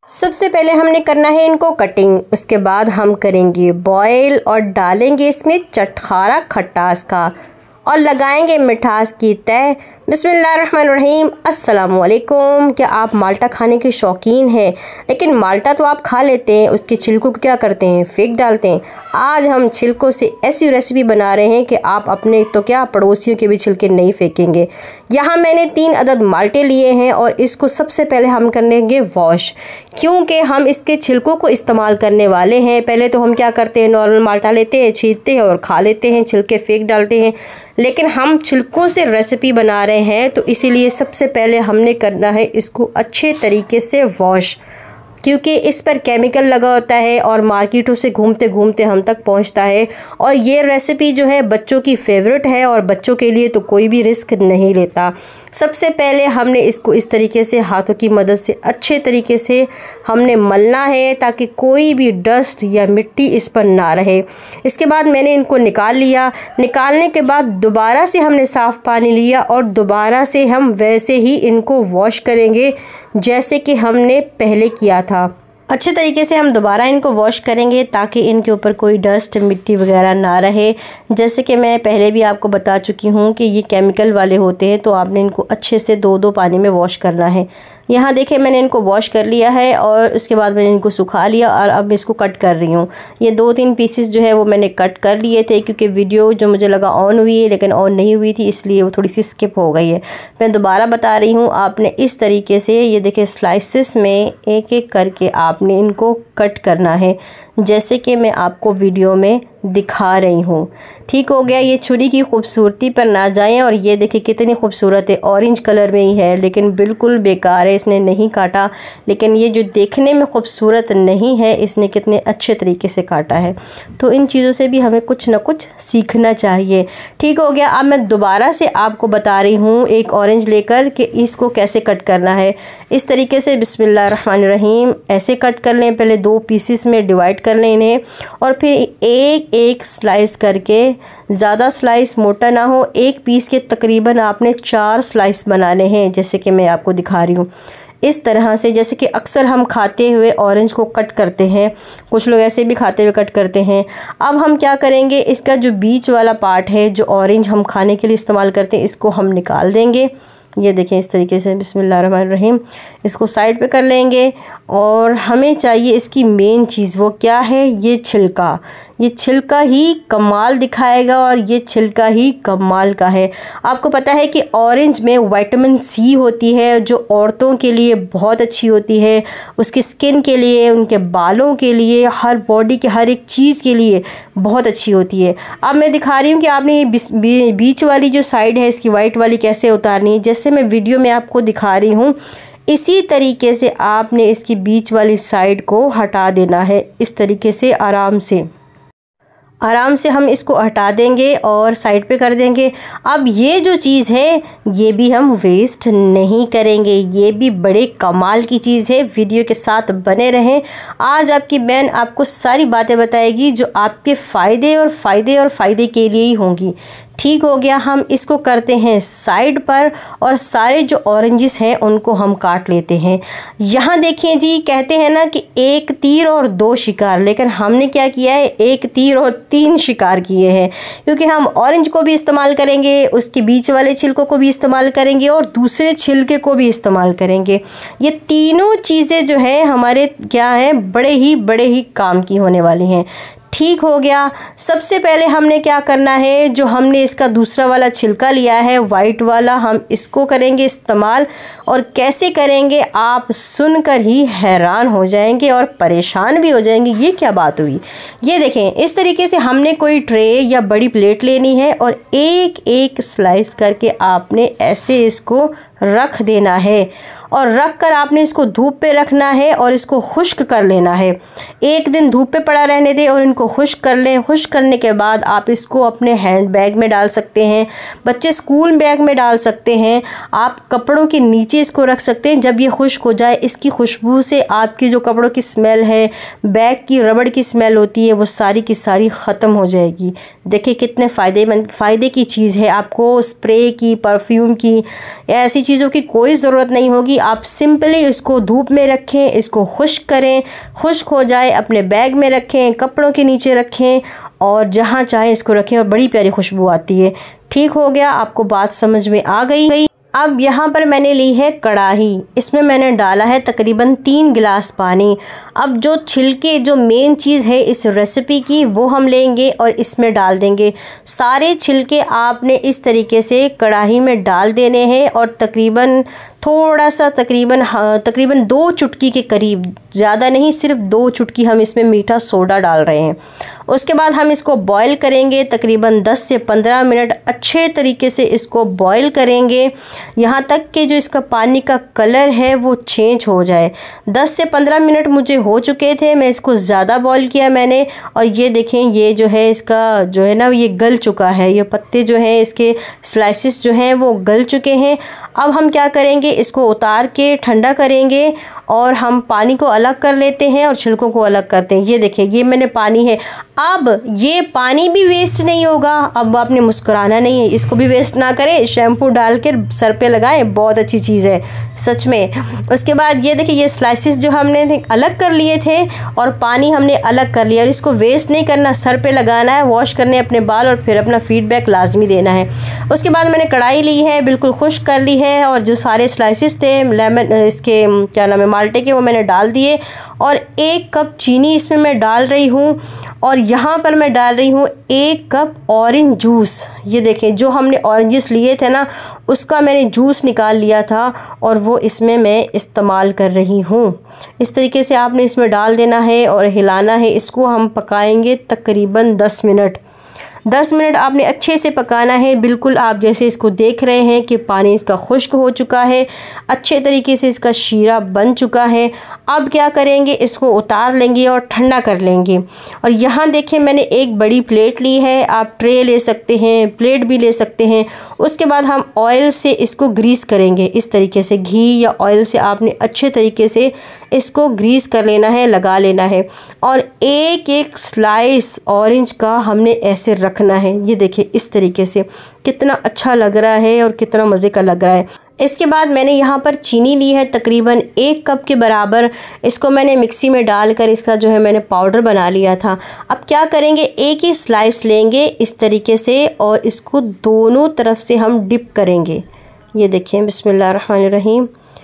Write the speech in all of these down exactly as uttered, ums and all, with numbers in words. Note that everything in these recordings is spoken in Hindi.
सबसे पहले हमने करना है इनको कटिंग, उसके बाद हम करेंगे बॉयल और डालेंगे इसमें चटखारा खटास का और लगाएंगे मिठास की तय। बिस्मिल्लाहिर्रहमानिर्रहीम। अस्सलामुअलैकुम। क्या आप माल्टा खाने के शौकीन हैं? लेकिन माल्टा तो आप खा लेते हैं, उसके छिलकों को क्या करते हैं? फेंक डालते हैं। आज हम छिलकों से ऐसी रेसिपी बना रहे हैं कि आप अपने तो क्या पड़ोसियों के भी छिलके नहीं फेंकेंगे। यहाँ मैंने तीन अदद माल्टे लिए हैं और इसको सबसे पहले हम करेंगे वॉश, क्योंकि हम इसके छिलकों को इस्तेमाल करने वाले हैं। पहले तो हम क्या करते हैं, नॉर्मल माल्टा लेते हैं, छीलते हैं और खा लेते हैं, छिलके फेंक डालते हैं। लेकिन हम छिलकों से रेसिपी बना रहे हैं तो इसीलिए सबसे पहले हमने करना है इसको अच्छे तरीके से वॉश, क्योंकि इस पर केमिकल लगा होता है और मार्केटों से घूमते घूमते हम तक पहुंचता है। और ये रेसिपी जो है बच्चों की फेवरेट है और बच्चों के लिए तो कोई भी रिस्क नहीं लेता। सबसे पहले हमने इसको इस तरीके से हाथों की मदद से अच्छे तरीके से हमने मलना है ताकि कोई भी डस्ट या मिट्टी इस पर ना रहे। इसके बाद मैंने इनको निकाल लिया। निकालने के बाद दोबारा से हमने साफ़ पानी लिया और दोबारा से हम वैसे ही इनको वॉश करेंगे जैसे कि हमने पहले किया था। अच्छे तरीके से हम दोबारा इनको वॉश करेंगे ताकि इनके ऊपर कोई डस्ट मिट्टी वगैरह ना रहे। जैसे कि मैं पहले भी आपको बता चुकी हूँ कि ये केमिकल वाले होते हैं, तो आपने इनको अच्छे से दो दो पानी में वॉश करना है। यहाँ देखिए मैंने इनको वॉश कर लिया है और उसके बाद मैंने इनको सुखा लिया और अब इसको कट कर रही हूँ। ये दो तीन पीसेस जो है वो मैंने कट कर लिए थे, क्योंकि वीडियो जो मुझे लगा ऑन हुई है लेकिन ऑन नहीं हुई थी, इसलिए वो थोड़ी सी स्किप हो गई है। मैं दोबारा बता रही हूँ, आपने इस तरीके से ये देखिए स्लाइसेस में एक एक करके आपने इनको कट करना है, जैसे कि मैं आपको वीडियो में दिखा रही हूँ। ठीक हो गया। ये छुरी की खूबसूरती पर ना जाएं। और ये देखिए कितनी खूबसूरत है, ऑरेंज कलर में ही है लेकिन बिल्कुल बेकार है, इसने नहीं काटा। लेकिन ये जो देखने में खूबसूरत नहीं है, इसने कितने अच्छे तरीके से काटा है। तो इन चीज़ों से भी हमें कुछ ना कुछ सीखना चाहिए। ठीक हो गया। अब मैं दोबारा से आपको बता रही हूँ एक ऑरेंज लेकर कि इसको कैसे कट करना है। इस तरीके से बिस्मिल्लाहिर्रहमानिर्रहीम ऐसे कट कर लें। पहले दो पीसेस में डिवाइड कर लें इन्हें और फिर एक एक स्लाइस करके, ज़्यादा स्लाइस मोटा ना हो, एक पीस के तकरीबन आपने चार स्लाइस बनाने हैं, जैसे कि मैं आपको दिखा रही हूँ। इस तरह से जैसे कि अक्सर हम खाते हुए ऑरेंज को कट करते हैं, कुछ लोग ऐसे भी खाते हुए कट करते हैं। अब हम क्या करेंगे, इसका जो बीच वाला पार्ट है जो ऑरेंज हम खाने के लिए इस्तेमाल करते हैं, इसको हम निकाल देंगे। ये देखें इस तरीके से बिस्मिल्लाहिर्रहमानिर्रहीम इसको साइड पे कर लेंगे। और हमें चाहिए इसकी मेन चीज़, वो क्या है? ये छिलका। ये छिलका ही कमाल दिखाएगा और ये छिलका ही कमाल का है। आपको पता है कि ऑरेंज में विटामिन सी होती है जो औरतों के लिए बहुत अच्छी होती है, उसकी स्किन के लिए, उनके बालों के लिए, हर बॉडी के हर एक चीज़ के लिए बहुत अच्छी होती है। अब मैं दिखा रही हूँ कि आपने ये बीच वाली जो साइड है इसकी वाइट वाली कैसे उतारनी है। जैसे मैं वीडियो में आपको दिखा रही हूँ इसी तरीके से आपने इसकी बीच वाली साइड को हटा देना है। इस तरीके से आराम से आराम से हम इसको हटा देंगे और साइड पे कर देंगे। अब ये जो चीज़ है ये भी हम वेस्ट नहीं करेंगे, ये भी बड़े कमाल की चीज़ है। वीडियो के साथ बने रहें। आज आपकी बहन आपको सारी बातें बताएगी जो आपके फ़ायदे और फ़ायदे और फ़ायदे के लिए ही होंगी। ठीक हो गया। हम इसको करते हैं साइड पर और सारे जो ऑरेंजेस हैं उनको हम काट लेते हैं। यहाँ देखिए जी, कहते हैं ना कि एक तीर और दो शिकार, लेकिन हमने क्या किया है, एक तीर और तीन शिकार किए हैं, क्योंकि हम ऑरेंज को भी इस्तेमाल करेंगे, उसके बीच वाले छिलकों को भी इस्तेमाल करेंगे और दूसरे छिलके को भी इस्तेमाल करेंगे। ये तीनों चीज़ें जो है हमारे क्या हैं, बड़े ही बड़े ही काम की होने वाली हैं। ठीक हो गया। सबसे पहले हमने क्या करना है, जो हमने इसका दूसरा वाला छिलका लिया है वाइट वाला, हम इसको करेंगे इस्तेमाल। और कैसे करेंगे आप सुनकर ही हैरान हो जाएंगे और परेशान भी हो जाएंगे, ये क्या बात हुई। ये देखें इस तरीके से हमने कोई ट्रे या बड़ी प्लेट लेनी है और एक एक स्लाइस करके आपने ऐसे इसको रख देना है और रख कर आपने इसको धूप पे रखना है और इसको खुश्क कर लेना है। एक दिन धूप पे पड़ा रहने दें और इनको खुश्क कर लें। खुश्क करने के बाद आप इसको अपने हैंड बैग में डाल सकते हैं, बच्चे स्कूल बैग में डाल सकते हैं, आप कपड़ों के नीचे इसको रख सकते हैं। जब ये खुश्क हो जाए, इसकी खुशबू से आपकी जो कपड़ों की स्मेल है, बैग की रबड़ की स्मेल होती है, वो सारी की सारी ख़त्म हो जाएगी। देखिए कितने फ़ायदेमंद फ़ायदे की चीज़ है। आपको स्प्रे की, परफ्यूम की, ऐसी चीज़ों की कोई ज़रूरत नहीं होगी। आप सिंपली इसको धूप में रखें, इसको खुश्क करें, खुश्क हो जाए अपने बैग में रखें, कपड़ों के नीचे रखें और जहाँ चाहे इसको रखें और बड़ी प्यारी खुशबू आती है। ठीक हो गया, आपको बात समझ में आ गई। अब यहाँ पर मैंने ली है कढ़ाई, इसमें मैंने डाला है तकरीबन तीन गिलास पानी। अब जो छिलके, जो मेन चीज़ है इस रेसिपी की, वो हम लेंगे और इसमें डाल देंगे। सारे छिलके आपने इस तरीके से कढ़ाई में डाल देने हैं और तकरीबन थोड़ा सा तकरीबन तकरीबन दो चुटकी के करीब, ज़्यादा नहीं, सिर्फ दो चुटकी हम इसमें मीठा सोडा डाल रहे हैं। उसके बाद हम इसको बॉईल करेंगे तकरीबन दस से पंद्रह मिनट, अच्छे तरीके से इसको बॉईल करेंगे यहाँ तक कि जो इसका पानी का कलर है वो चेंज हो जाए। दस से पंद्रह मिनट मुझे हो चुके थे, मैं इसको ज़्यादा बॉईल किया मैंने और ये देखें, ये जो है इसका जो है ना ये गल चुका है, ये पत्ते जो हैं इसके स्लाइसिस जो हैं वो गल चुके हैं। अब हम क्या करेंगे, इसको उतार के ठंडा करेंगे और हम पानी को अलग कर लेते हैं और छिलकों को अलग करते हैं। ये देखिए, ये मैंने पानी है। अब ये पानी भी वेस्ट नहीं होगा। अब आपने मुस्कुराना नहीं है, इसको भी वेस्ट ना करें, शैम्पू डाल के सर पे लगाएं, बहुत अच्छी चीज़ है सच में। उसके बाद ये देखिए, ये स्लाइसिस जो हमने अलग कर लिए थे और पानी हमने अलग कर लिया और इसको वेस्ट नहीं करना, सर पे लगाना है, वॉश करने अपने बाल और फिर अपना फीडबैक लाजमी देना है। उसके बाद मैंने कढ़ाई ली है, बिल्कुल खुश्क कर ली है और जो सारे स्लाइसिस थे लेमन इसके क्या नाम है माल्टे के, वो मैंने डाल दिए और एक कप चीनी इसमें मैं डाल रही हूँ और यहाँ पर मैं डाल रही हूँ एक कप ऑरेंज जूस। ये देखें, जो हमने ऑरेंजेस लिए थे ना उसका मैंने जूस निकाल लिया था और वो इसमें मैं इस्तेमाल कर रही हूँ। इस तरीके से आपने इसमें डाल देना है और हिलाना है। इसको हम पकाएंगे तकरीबन दस मिनट। दस मिनट आपने अच्छे से पकाना है। बिल्कुल आप जैसे इसको देख रहे हैं कि पानी इसका खुश्क हो चुका है, अच्छे तरीके से इसका शीरा बन चुका है। अब क्या करेंगे, इसको उतार लेंगे और ठंडा कर लेंगे। और यहाँ देखें, मैंने एक बड़ी प्लेट ली है, आप ट्रे ले सकते हैं, प्लेट भी ले सकते हैं। उसके बाद हम ऑयल से इसको ग्रीस करेंगे, इस तरीके से घी या ऑयल से आपने अच्छे तरीके से इसको ग्रीस कर लेना है, लगा लेना है। और एक एक स्लाइस ऑरेंज का हमने ऐसे रखना है। ये देखिए इस तरीके से कितना अच्छा लग रहा है और कितना मज़े का लग रहा है। इसके बाद मैंने यहाँ पर चीनी ली है तकरीबन एक कप के बराबर। इसको मैंने मिक्सी में डालकर इसका जो है मैंने पाउडर बना लिया था। अब क्या करेंगे, एक ही स्लाइस लेंगे इस तरीके से और इसको दोनों तरफ से हम डिप करेंगे। ये देखिए, बिस्मिल्लाह रहमान रहीम,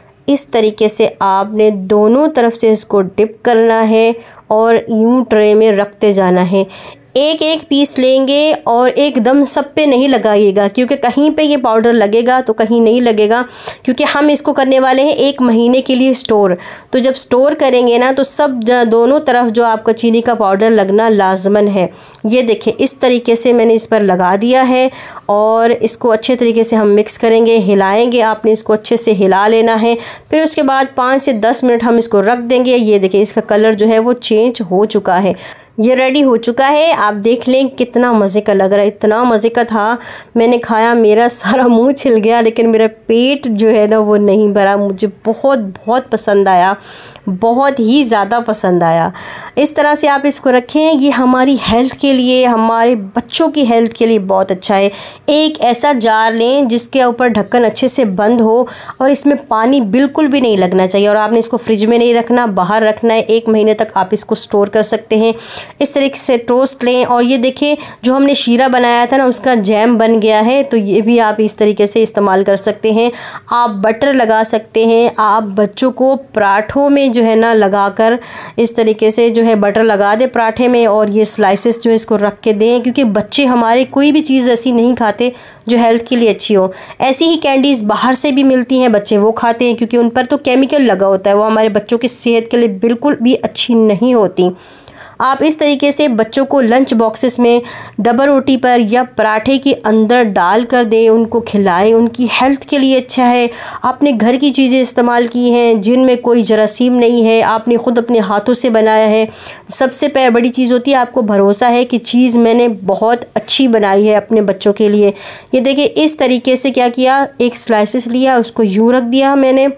इस तरीके से आपने दोनों तरफ से इसको डिप करना है और यूं ट्रे में रखते जाना है। एक एक पीस लेंगे और एकदम सब पे नहीं लगाइएगा, क्योंकि कहीं पे ये पाउडर लगेगा तो कहीं नहीं लगेगा, क्योंकि हम इसको करने वाले हैं एक महीने के लिए स्टोर। तो जब स्टोर करेंगे ना तो सब दोनों तरफ जो आपका चीनी का पाउडर लगना लाजमन है। ये देखिए इस तरीके से मैंने इस पर लगा दिया है और इसको अच्छे तरीके से हम मिक्स करेंगे, हिलाएंगे। आपने इसको अच्छे से हिला लेना है। फिर उसके बाद पाँच से दस मिनट हम इसको रख देंगे। ये देखिए इसका कलर जो है वो चेंज हो चुका है, ये रेडी हो चुका है। आप देख लें कितना मज़े का लग रहा है, इतना मज़े का था। मैंने खाया, मेरा सारा मुंह छिल गया, लेकिन मेरा पेट जो है ना वो नहीं भरा। मुझे बहुत बहुत पसंद आया, बहुत ही ज़्यादा पसंद आया। इस तरह से आप इसको रखें, ये हमारी हेल्थ के लिए, हमारे बच्चों की हेल्थ के लिए बहुत अच्छा है। एक ऐसा जार लें जिसके ऊपर ढक्कन अच्छे से बंद हो और इसमें पानी बिल्कुल भी नहीं लगना चाहिए। और आपने इसको फ्रिज में नहीं रखना, बाहर रखना है। एक महीने तक आप इसको स्टोर कर सकते हैं। इस तरीके से टोस्ट लें और ये देखिए जो हमने शीरा बनाया था ना उसका जैम बन गया है, तो ये भी आप इस तरीके से इस्तेमाल कर सकते हैं। आप बटर लगा सकते हैं, आप बच्चों को पराठों में जो है ना लगाकर इस तरीके से जो है बटर लगा दे पराठे में और ये स्लाइसेस जो है इसको रख के दें, क्योंकि बच्चे हमारे कोई भी चीज़ ऐसी नहीं खाते जो हेल्थ के लिए अच्छी हो। ऐसी ही कैंडीज़ बाहर से भी मिलती हैं, बच्चे वो खाते हैं क्योंकि उन पर तो केमिकल लगा होता है, वो हमारे बच्चों की सेहत के लिए बिल्कुल भी अच्छी नहीं होती। आप इस तरीके से बच्चों को लंच बॉक्सेस में डबल रोटी पर या पराठे के अंदर डाल कर दें, उनको खिलाएं, उनकी हेल्थ के लिए अच्छा है। आपने घर की चीज़ें इस्तेमाल की हैं जिनमें कोई जरासीम नहीं है, आपने ख़ुद अपने हाथों से बनाया है। सबसे पहले बड़ी चीज़ होती है आपको भरोसा है कि चीज़ मैंने बहुत अच्छी बनाई है अपने बच्चों के लिए। ये देखिए इस तरीके से क्या किया, एक स्लाइसेस लिया, उसको यूँ रख दिया मैंने,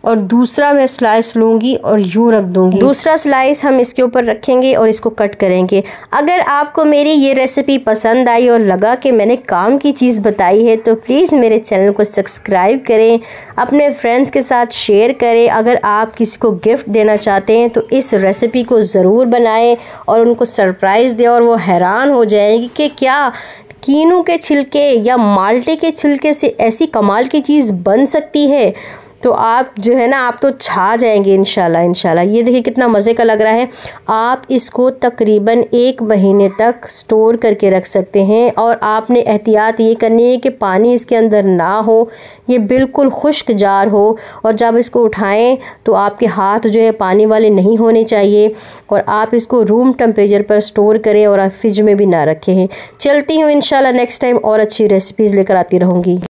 और दूसरा मैं स्लाइस लूँगी और यूँ रख दूँगी। दूसरा स्लाइस हम इसके ऊपर रखेंगे और इसको कट करेंगे। अगर आपको मेरी ये रेसिपी पसंद आई और लगा कि मैंने काम की चीज़ बताई है तो प्लीज़ मेरे चैनल को सब्सक्राइब करें, अपने फ्रेंड्स के साथ शेयर करें। अगर आप किसी को गिफ्ट देना चाहते हैं तो इस रेसिपी को ज़रूर बनाएं और उनको सरप्राइज़ दें और वो हैरान हो जाएंगे कि क्या कीनू के छिलके या माल्टे के छिलके से ऐसी कमाल की चीज़ बन सकती है। तो आप जो है ना, आप तो छा जाएंगे इंशाल्लाह इंशाल्लाह। ये देखिए कितना मज़े का लग रहा है। आप इसको तकरीबन एक महीने तक स्टोर करके रख सकते हैं और आपने एहतियात ये करनी है कि पानी इसके अंदर ना हो, ये बिल्कुल खुश्क जार हो। और जब इसको उठाएं तो आपके हाथ जो है पानी वाले नहीं होने चाहिए और आप इसको रूम टेम्परेचर पर स्टोर करें और फ्रिज में भी ना रखें। चलती हूँ इंशाल्लाह नेक्स्ट टाइम और अच्छी रेसिपीज़ लेकर आती रहूँगी।